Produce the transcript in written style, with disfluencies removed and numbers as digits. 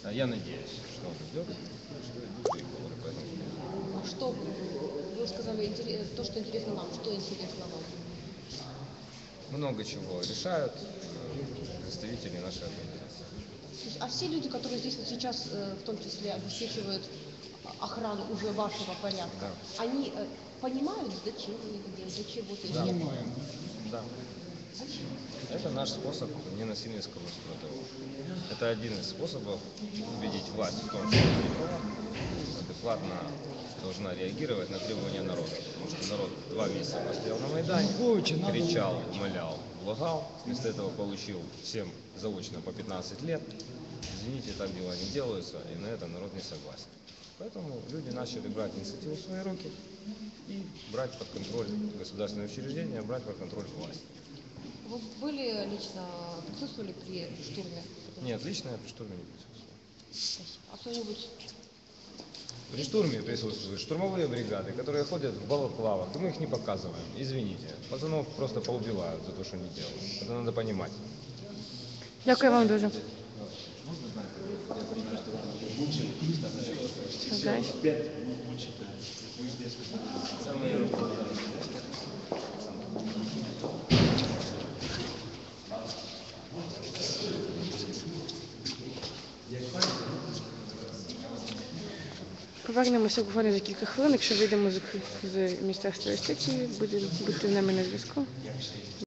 Я надеюсь, что он идет, что идут переговоры по этому поводу. Что вы сказали, то, что интересно нам, что интересно вам? Много чего решают представители нашей организации. А все люди, которые здесь вот сейчас, в том числе, обеспечивают охрану уже вашего порядка, Да. они понимают, зачем они это делают, для чего это Да. делают? Да. Зачем? Это наш способ ненасильницкого спротива. Это один из способов убедить власть в том, что она не права, адекватно должна реагировать на требования народа. Потому что народ 2 месяца постоял на Майдане, кричал, умолял, лагал, вместо этого получил всем заочно по 15 лет. Извините, так дела не делаются, и на это народ не согласен. Поэтому люди начали брать инициативу в свои руки и брать под контроль государственные учреждения, брать под контроль власть. Вы были лично, присутствовали при штурме? Нет, лично я при штурме не присутствовал. А кто-нибудь? При штурме присутствуют штурмовые бригады, которые ходят в балаклавах, и мы их не показываем. Извините. Пацанов просто поубивают за то, что они делают. Это надо понимать. Дякую вам дуже. Знаєш? Повернемося буквально за кілька хвилин, якщо вийдемо з Міністерства юстиції, будете з нами на зв'язку.